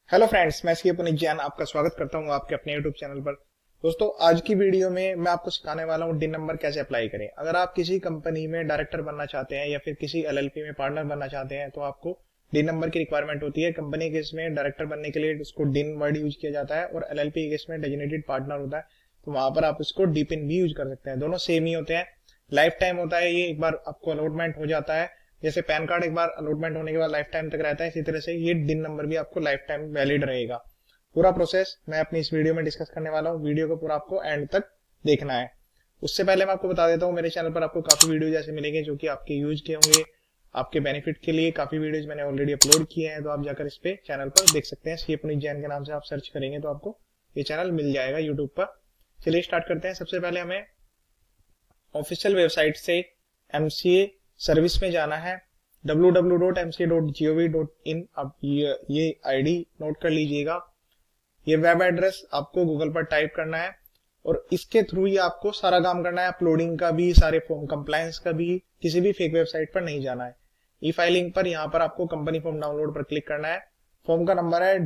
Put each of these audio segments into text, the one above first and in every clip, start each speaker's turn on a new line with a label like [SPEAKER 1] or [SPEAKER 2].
[SPEAKER 1] Hello friends, मैं सी पुनीत जैन आपका स्वागत करता हूं आपके अपने यूट्यूब चैनल पर। दोस्तों, आज की वीडियो में मैं आपको सिखाने वाला हूं डिन नंबर कैसे अप्लाई करें। अगर आप किसी कंपनी में डायरेक्टर बनना चाहते हैं या फिर किसी एलएलपी में पार्टनर बनना चाहते हैं तो आपको डिन नंबर की रिक्वायरमेंट होती है। कंपनी के इसमें डायरेक्टर बनने के लिए उसको डिन वर्ड यूज किया जाता है और एलएलपी के इसमें डेजिग्नेटेड पार्टनर होता है, तो वहां पर आप इसको डिपिन भी यूज कर सकते हैं। दोनों सेम ही होते हैं, लाइफ टाइम होता है। ये एक बार आपको अलॉटमेंट हो जाता है, जैसे पैन कार्ड एक बार अलॉटमेंट होने के बाद लाइफ टाइम तक रहता है, इसी तरह से ये डिन नंबर भी आपको लाइफ टाइम वैलिड रहेगा। पूरा प्रोसेस मैं अपनी इस वीडियो में डिस्कस करने वाला हूँ। वीडियो को पूरा आपको एंड तक देखना है। उससे पहले मैं आपको बता देता हूँ, मेरे चैनल पर आपको काफी वीडियो जैसे मिलेंगे जो कि आपके यूज के होंगे, आपके बेनिफिट के लिए। काफी वीडियोज मैंने ऑलरेडी अपलोड किए हैं, तो आप जाकर इस पे चैनल पर देख सकते हैं। सी पुनीत जैन के नाम से आप सर्च करेंगे तो आपको ये चैनल मिल जाएगा यूट्यूब पर। चलिए स्टार्ट करते हैं। सबसे पहले हमें ऑफिशियल वेबसाइट से एमसीए सर्विस में जाना है, www.mca.gov.in। अब ये आईडी नोट कर लीजिएगा। ये वेब एड्रेस आपको गूगल पर टाइप करना है और इसके थ्रू ही आपको सारा काम करना है, अपलोडिंग का भी, सारे फॉर्म कंप्लायंस का भी। किसी भी फेक वेबसाइट पर नहीं जाना है। ई फाइलिंग पर यहाँ पर आपको कंपनी फॉर्म डाउनलोड पर क्लिक करना है। फॉर्म का नंबर है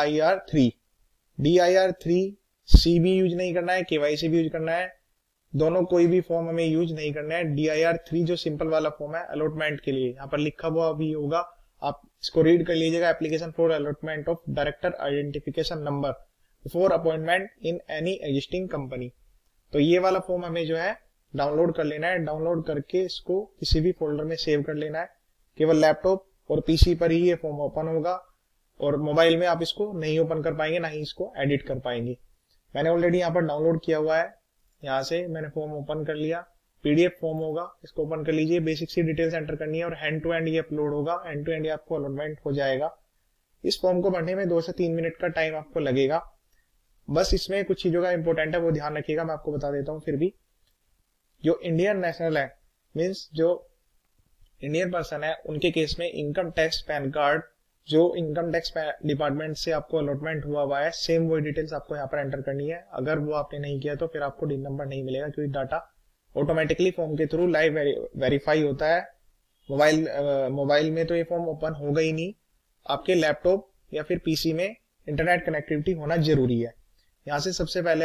[SPEAKER 1] DIR3 सी भी यूज नहीं करना है, KYC भी यूज करना है। दोनों कोई भी फॉर्म हमें यूज नहीं करना है। DIR3 जो सिंपल वाला फॉर्म है अलॉटमेंट के लिए, यहाँ पर लिखा हुआ भी होगा, आप इसको रीड कर लीजिएगा। Application for allotment of director identification number before appointment in any existing company. तो ये वाला फॉर्म हमें जो है डाउनलोड कर लेना है। डाउनलोड करके इसको किसी भी फोल्डर में सेव कर लेना है। केवल लैपटॉप और पीसी पर ही ये फॉर्म ओपन होगा और मोबाइल में आप इसको नहीं ओपन कर पाएंगे, ना ही इसको एडिट कर पाएंगे। मैंने ऑलरेडी यहाँ पर डाउनलोड किया हुआ है। यहाँ से मैंने फॉर्म ओपन कर लिया। पीडीएफ फॉर्म होगा, इसको ओपन कर लीजिए। बेसिक सी डिटेल्स एंटर करनी है और हैंड टू हैंड ये अपलोड होगा। हैंड टू हैंड आपको अलॉटमेंट हो जाएगा। इस फॉर्म को भरने में 2 से 3 मिनट का टाइम आपको लगेगा। बस इसमें कुछ चीजों का इंपॉर्टेंट है, वो ध्यान रखिएगा, मैं आपको बता देता हूँ। फिर भी जो इंडियन नेशनल है, मीन्स जो इंडियन पर्सन है, उनके केस में इनकम टैक्स पैन कार्ड जो इनकम टैक्स डिपार्टमेंट से आपको अलॉटमेंट हुआ है, सेम वही डिटेल्स आपको यहाँ पर एंटर करनी है। अगर वो आपने नहीं किया तो फिर आपको डिन नंबर नहीं मिलेगा, क्योंकि डाटा ऑटोमेटिकली फॉर्म के थ्रू लाइव वेरीफाई होता है। मोबाइल में तो ये फॉर्म ओपन होगा ही नहीं। आपके लैपटॉप या फिर पीसी में इंटरनेट कनेक्टिविटी होना जरूरी है। यहाँ से सबसे पहले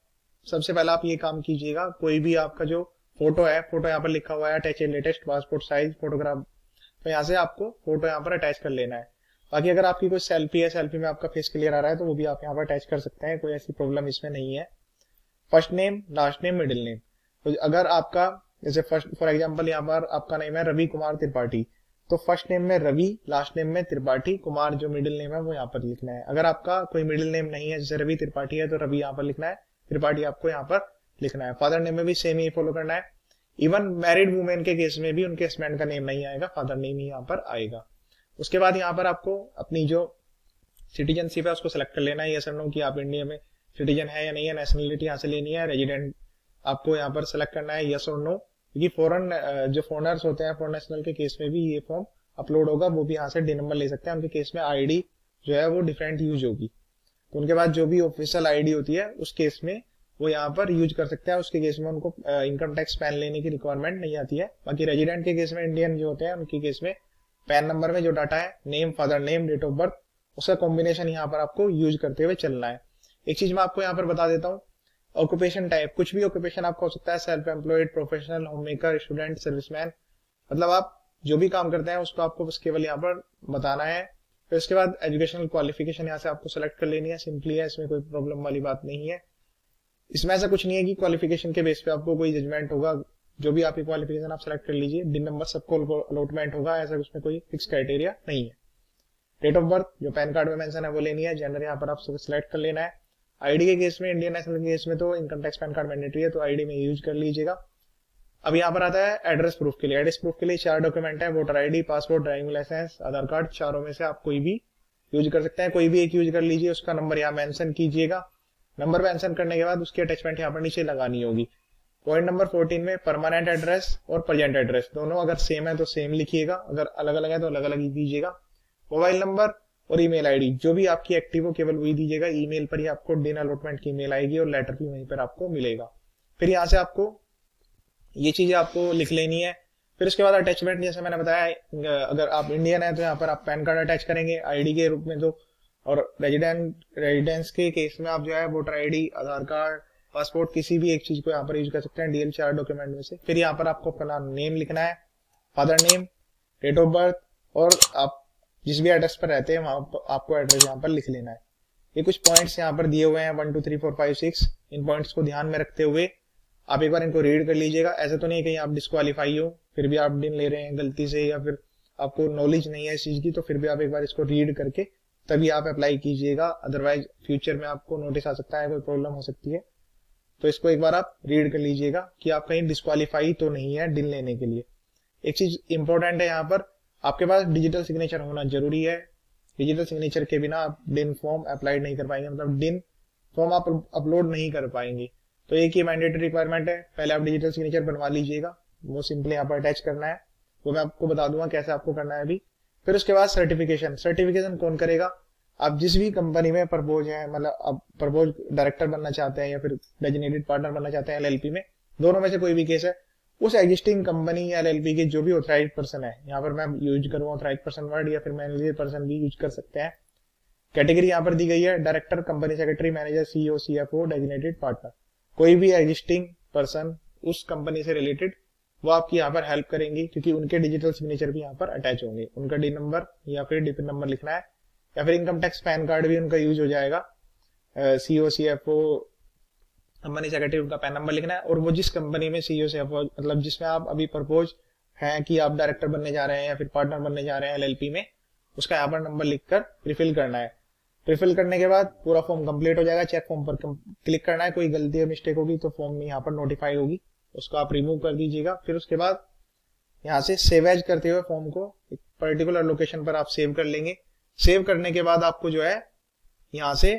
[SPEAKER 1] आप ये काम कीजिएगा। कोई भी आपका जो फोटो है, फोटो यहाँ पर लिखा हुआ है attach a latest passport size photograph, तो यहाँ से आपको फोटो यहाँ पर अटैच कर लेना है। बाकी अगर आपकी कोई सेल्फी है, सेल्फी में आपका फेस क्लियर आ रहा है, तो वो भी आप यहाँ पर अटैच कर सकते हैं, कोई ऐसी प्रॉब्लम इसमें नहीं है। First name, last name, middle name. तो अगर आपका जैसे फर्स्ट फॉर एग्जांपल यहाँ पर आपका नेम है रवि कुमार त्रिपाठी, तो फर्स्ट नेम में रवि, लास्ट नेम में त्रिपाठी, कुमार जो मिडिल नेम है वो यहाँ पर लिखना है। अगर आपका कोई मिडिल नेम नहीं है, जैसे रवि त्रिपाठी है, तो रवि यहाँ पर लिखना है, त्रिपाठी आपको यहाँ पर लिखना है। फादर नेम में भी सेम ही फॉलो करना है। इवन मैरिड वुमेन के केस में भी उनके हस्बैंड का नेम नहीं आएगा, फादर नेम ही यहाँ पर आएगा। उसके बाद यहाँ पर आपको अपनी जो सिटीजनशिप है उसको सिलेक्ट कर लेना है, यस और नो, कि आप इंडिया में सिटीजन है या नहीं है। नेशनलिटी यहाँ से लेनी है, रेजिडेंट आपको यहाँ पर सिलेक्ट करना है, यस और नो, क्योंकि फॉरेन जो फॉरेनर्स होते हैं, फॉरेन नेशनल के केस में भी ये फॉर्म अपलोड होगा, वो भी यहाँ से डिन नंबर ले सकते हैं। उनके केस में आईडी जो है वो डिफरेंट यूज होगी, तो उनके बाद जो भी ऑफिशियल आईडी होती है उस केस में वो यहाँ पर यूज कर सकते हैं। उसके केस में उनको इनकम टैक्स पैन लेने की रिक्वायरमेंट नहीं आती है। बाकी रेजिडेंट के केस में, इंडियन जो होते हैं, उनके केस में पैन नंबर में जो डाटा है, name, father name, date of birth, उसका कॉम्बिनेशन यहाँ पर आपको यूज करते हुए चलना है। एक चीज मैं आपको यहाँ पर बता देता हूँ, ऑक्यूपेशन टाइप, कुछ भी ऑक्यूपेशन आपका हो सकता है, self employed, professional, home maker, student, serviceman, मतलब आप जो भी काम करते हैं उसको आपको बस केवल यहाँ पर बताना है। फिर उसके बाद एजुकेशनल क्वालिफिकेशन यहाँ से आपको सेलेक्ट कर लेनी है, सिंपली है, इसमें कोई प्रॉब्लम वाली बात नहीं है। इसमें ऐसा कुछ नहीं है कि क्वालिफिकेशन के बेस पे आपको कोई जजमेंट होगा। जो भी आपकी क्वालिफिकेशन आप सेलेक्ट कर लीजिए, डिन नंबर सबको अलॉटमेंट होगा, ऐसा उसमें कोई फिक्स क्राइटेरिया नहीं है। डेट ऑफ बर्थ जो पैन कार्ड में मेंशन है वो लेनी है। जेंडर यहाँ पर आपको सिलेक्ट कर लेना है। आईडी के केस में, इंडियन नेशनल के केस में तो income tax PAN card mandatory है, तो आईडी में यूज कर लीजिएगा। अब यहाँ पर आता है एड्रेस प्रूफ के लिए। एड्रेस प्रूफ के लिए 4 डॉक्यूमेंट है, voter ID, passport, driving licence, Aadhaar card. चारों में से आप कोई भी यूज कर सकते हैं, कोई भी एक यूज कर लीजिए। उसका नंबर यहाँ मेंशन कीजिएगा। नंबर मेंशन करने के बाद उसकी अटैचमेंट यहाँ पर नीचे लगानी होगी। पॉइंट नंबर 14 में परमानेंट एड्रेस और प्रेजेंट एड्रेस दोनों अगर सेम है तो सेम लिखिएगा, अगर अलग अलग है तो अलग अलग ही दीजिएगा। मोबाइल नंबर और ईमेल आईडी जो भी आपकी एक्टिव हो केवल वही दीजिएगा। ईमेल पर ही आपको डिन अलॉटमेंट की ईमेल आएगी और लेटर भी वहीं पर आपको मिलेगा। फिर यहाँ से आपको ये चीजें आपको लिख लेनी है। फिर उसके बाद अटैचमेंट, जैसे मैंने बताया, अगर आप इंडियन है तो यहाँ पर आप पैन कार्ड अटैच करेंगे। आईडी के रूप में तो और रेजिडेंस के केस में आप जो है voter ID, Aadhaar card, passport, किसी भी एक चीज को यहाँ पर यूज कर सकते हैं डीएल 4 डॉक्यूमेंट में से। फिर यहाँ पर आपको अपना नेम लिखना है, father name, date of birth, और आप जिस भी एड्रेस पर रहते हैं वहां आपको एड्रेस यहाँ पर लिख लेना है। ये कुछ पॉइंट्स यहाँ पर दिए हुए हैं 1 2 3 4 5 6। इन पॉइंट्स को ध्यान में रखते हुए आप एक बार इनको रीड कर लीजिएगा। ऐसा तो नहीं कहीं आप डिस्क्वालीफाई हो फिर भी आप डिन ले रहे हैं गलती से, या फिर आपको नॉलेज नहीं है इस चीज की, तो फिर भी आप एक बार इसको रीड करके तभी आप अप्लाई कीजिएगा। अदरवाइज फ्यूचर में आपको नोटिस आ सकता है, कोई प्रॉब्लम हो सकती है। तो इसको एक बार आप रीड कर लीजिएगा कि आप कहीं डिस्क्वालीफाई तो नहीं है डिन लेने के लिए। एक चीज इंपॉर्टेंट है यहाँ पर, आपके पास डिजिटल सिग्नेचर होना जरूरी है। डिजिटल सिग्नेचर के बिना आप डिन फॉर्म अप्लाई नहीं कर पाएंगे, मतलब डिन फॉर्म आप अपलोड नहीं कर पाएंगे। तो एक ही मैंडेटरी रिक्वायरमेंट है, पहले आप डिजिटल सिग्नेचर बनवा लीजिएगा। वो सिंपली यहाँ पर अटैच करना है, वो मैं आपको बता दूंगा कैसे आपको करना है अभी। फिर उसके बाद सर्टिफिकेशन कौन करेगा? आप जिस भी कंपनी में प्रपोज है, मतलब आप प्रपोज डायरेक्टर बनना चाहते हैं या फिर डेजिग्नेटेड पार्टनर बनना चाहते हैं एलएलपी में, दोनों में से कोई भी केस है, उस एग्जिस्टिंग कंपनी या एलएलपी के जो भी ऑथराइज्ड पर्सन है, यहाँ पर मैं यूज करूँ ऑथराइज्ड पर्सन वर्ड, या फिर मैनेजर पर्सन भी यूज कर सकते हैं। कैटेगरी यहाँ पर दी गई है, director, company secretary, manager, CEO, CFO, designated partner. कोई भी एग्जिस्टिंग पर्सन उस कंपनी से रिलेटेड वो आपकी यहाँ पर हेल्प करेंगे, क्योंकि उनके डिजिटल सिग्नेचर भी यहाँ पर अटैच होंगे। उनका डी नंबर या फिर डिपिन नंबर लिखना है, या फिर इनकम टैक्स पैन कार्ड भी उनका यूज हो जाएगा। सीईओ, सीएफओ, कंपनी सेक्रेटरी, उनका पैन नंबर लिखना है। और वो जिस कंपनी में सीईओ, सीएफओ, मतलब जिसमें आप अभी प्रपोज है कि आप डायरेक्टर बनने जा रहे हैं या फिर पार्टनर बनने जा रहे हैं एलएलपी में, उसका यहाँ पर नंबर लिखकर प्रीफिल करना है। प्रीफिल करने के बाद पूरा फॉर्म कंप्लीट हो जाएगा। चेक फॉर्म पर क्लिक करना है, कोई गलती या मिस्टेक होगी तो फॉर्म में यहाँ पर नोटिफाई होगी, उसको आप रिमूव कर दीजिएगा। फिर उसके बाद यहाँ से सेव एज करते हुए फॉर्म को एक पर्टिकुलर लोकेशन पर आप सेव कर लेंगे। सेव करने के बाद आपको जो है यहाँ से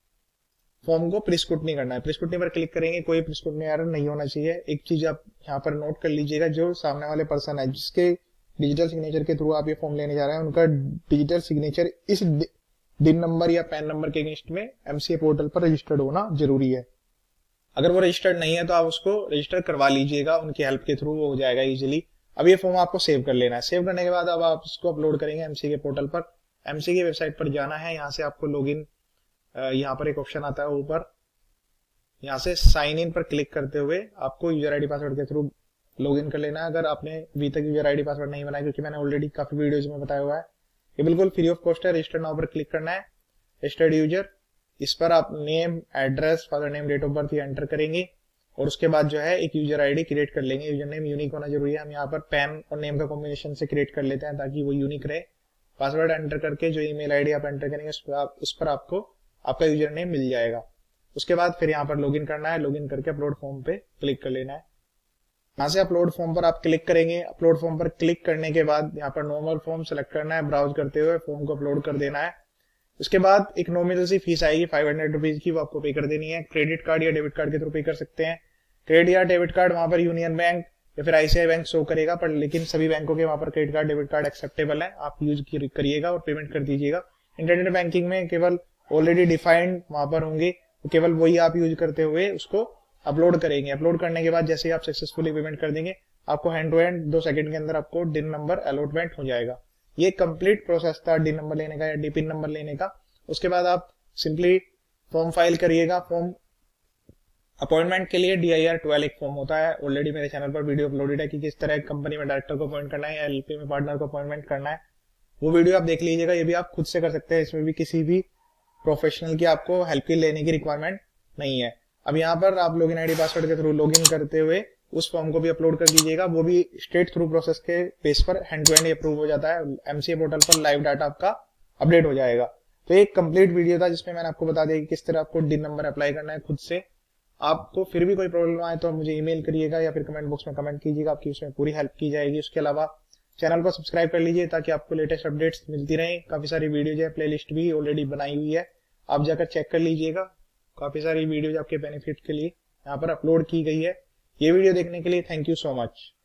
[SPEAKER 1] फॉर्म को प्री-स्क्रूटनी करना है। प्री-स्क्रूटनी पर क्लिक करेंगे, कोई प्री-स्क्रूटनी एरर नहीं होना चाहिए। एक चीज आप यहाँ पर नोट कर लीजिएगा, जो सामने वाले पर्सन है जिसके डिजिटल सिग्नेचर के थ्रू आप ये फॉर्म लेने जा रहे हैं, उनका डिजिटल सिग्नेचर इस डिन नंबर या पैन नंबर के अगेंस्ट में एमसीए पोर्टल पर रजिस्टर्ड होना जरूरी है। अगर वो रजिस्टर्ड नहीं है तो आप उसको रजिस्टर करवा लीजिएगा, उनकी हेल्प के थ्रू वो हो जाएगा इजीली। अब ये फॉर्म आपको सेव कर लेना है। सेव करने के बाद अब आप उसको अपलोड करेंगे एमसीए के पोर्टल पर। एमसीए की वेबसाइट पर जाना है, यहाँ से आपको लॉगिन, यहाँ पर एक ऑप्शन आता है ऊपर, यहाँ से साइन इन पर क्लिक करते हुए आपको यूजर आईडी पासवर्ड के थ्रू लॉगिन कर लेना है। अगर आपने अभी तक यूजर आईडी पासवर्ड नहीं बनाया, क्योंकि मैंने ऑलरेडी काफी वीडियोज में बताया हुआ है, ये बिल्कुल फ्री ऑफ कॉस्ट है। रजिस्टर नाउ पर क्लिक करना है, रजिस्टर्ड यूजर, इस पर आप name, address, father name, date of birth ये एंटर करेंगे और उसके बाद जो है एक यूजर आईडी क्रिएट कर लेंगे। यूजर नेम यूनिक होना जरूरी है। हम यहाँ पर पैन और नेम का कॉम्बिनेशन से क्रिएट कर लेते हैं ताकि वो यूनिक रहे। पासवर्ड एंटर करके जो ईमेल आईडी आप एंटर करेंगे उस पर आपको आपका यूजर नेम मिल जाएगा। उसके बाद फिर यहाँ पर लॉगिन करना है, लॉगिन करके अपलोड फॉर्म पे क्लिक कर लेना है। यहाँ से अपलोड फॉर्म पर आप क्लिक करेंगे। अपलोड फॉर्म पर क्लिक करने के बाद यहाँ पर नॉर्मल फॉर्म सेलेक्ट करना है, ब्राउज करते हुए फॉर्म को अपलोड कर देना है। उसके बाद एक नॉमिनल सी फीस आएगी 500 रुपीज की, वो आपको पे कर देनी है। क्रेडिट कार्ड या डेबिट कार्ड के थ्रू पे कर सकते हैं। क्रेडिट या डेबिट कार्ड वहां पर यूनियन बैंक या फिर आईसीआई बैंक शो करेगा, पर लेकिन सभी बैंकों के वहां पर credit card, debit card acceptable है, आप यूज करिएगा और पेमेंट कर दीजिएगा। इंटरनेट बैंकिंग में केवल ऑलरेडी डिफाइंड वहां पर होंगे, तो केवल वही आप यूज करते हुए उसको अपलोड करेंगे। अपलोड करने के बाद जैसे ही आप सक्सेसफुली पेमेंट कर देंगे, आपको हैंड टू हैंड 2 सेकंड के अंदर आपको डिन नंबर अलॉटमेंट हो जाएगा। ये कंप्लीट प्रोसेस था डिन नंबर लेने का या डिपिन नंबर लेने का। उसके बाद आप सिंपली फॉर्म फाइल करिएगा। फॉर्म अपॉइंटमेंट के लिए DIR 12 एक फॉर्म होता है, ऑलरेडी मेरे चैनल पर वीडियो अपलोडेड है कि किस तरह कंपनी में डायरेक्टर को अपॉइंट करना है या एलपी में पार्टनर को अपॉइंटमेंट करना है। वो वीडियो आप देख लीजिएगा। ये भी आप खुद से कर सकते हैं, इसमें भी किसी भी प्रोफेशनल की आपको हेल्प की लेने की रिक्वायरमेंट नहीं है। अब यहाँ पर आप लॉगिन आईडी पासवर्ड के थ्रू लॉगिन करते हुए उस फॉर्म को भी अपलोड कर दीजिएगा। वो भी स्ट्रेट थ्रू प्रोसेस के बेस पर हैंड टू हैंड अप्रूव हो जाता है। एमसीए पोर्टल पर लाइव डाटा आपका अपडेट हो जाएगा। तो एक कंप्लीट वीडियो था जिसमें मैंने आपको बता दिया कि किस तरह आपको डिन नंबर अप्लाई करना है खुद से। आपको फिर भी कोई प्रॉब्लम आए तो आप मुझे ईमेल करिएगा या फिर कमेंट बॉक्स में कमेंट कीजिएगा, आपकी उसमें पूरी हेल्प की जाएगी। उसके अलावा चैनल को सब्सक्राइब कर लीजिए ताकि आपको लेटेस्ट अपडेट्स मिलती रहें। काफी सारी वीडियोज है, प्लेलिस्ट भी ऑलरेडी बनाई हुई है, आप जाकर चेक कर लीजिएगा। काफी सारी वीडियोज आपके बेनिफिट के लिए यहाँ पर अपलोड की गई है। ये वीडियो देखने के लिए थैंक यू सो मच।